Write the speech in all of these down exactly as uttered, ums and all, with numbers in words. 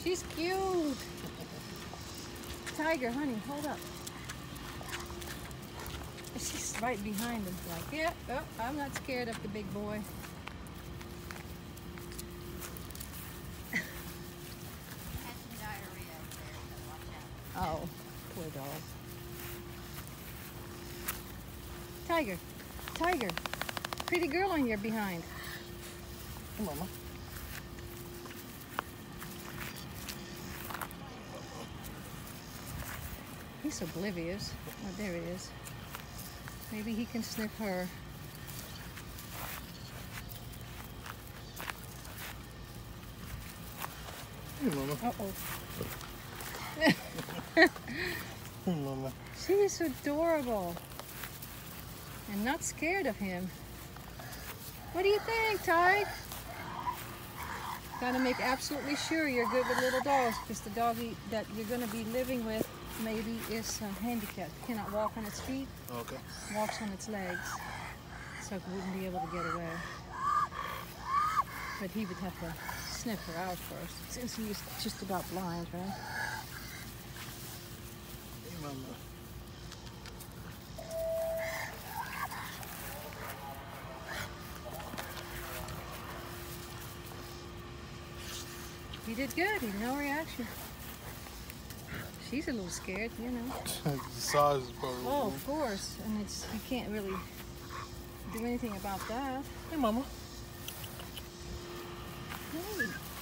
She's cute. Tiger, honey, hold up. She's right behind him. Like, yeah, oh, I'm not scared of the big boy. Oh, poor dog. Tiger, Tiger, pretty girl on your behind. Hey, Mama. He's oblivious. Oh, there he is. Maybe he can sniff her. Hey, Mama. Uh-oh. Hey, Mama. She is adorable. And not scared of him. What do you think, Ty? Gotta make absolutely sure you're good with little dogs, because the doggy that you're gonna be living with maybe is uh, handicapped. Cannot walk on its feet. Okay. Walks on its legs. So it wouldn't be able to get away. But he would have to sniff her out first, since he's just about blind, right? Hey, Mama. He did good. He had no reaction. She's a little scared, you know. The size is probably. Oh, of course. And it's you can't really do anything about that. Hey, Mama. Hey,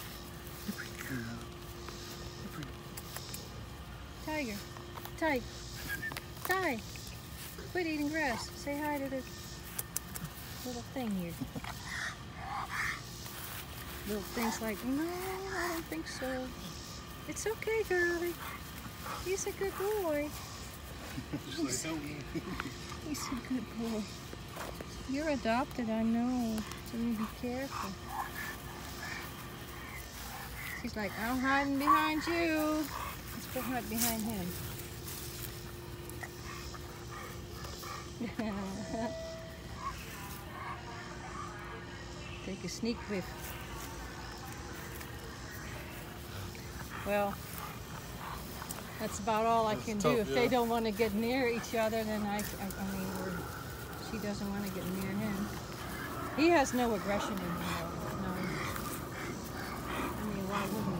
Tiger. Ty. Ty. Quit eating grass. Say hi to the little thing here. Little things like, no, I don't think so. It's okay, girlie. He's a good boy. Just like, help me. He's a good boy. You're adopted, I know. So you be careful. She's like, I'm hiding behind you. Let's go hide behind him. Take a sneak whiff. Well, that's about all I That's can tough, do. If yeah. they don't want to get near each other, then I, I, I mean, we're, she doesn't want to get near him. He has no aggression in him, though. No. I mean, why wouldn't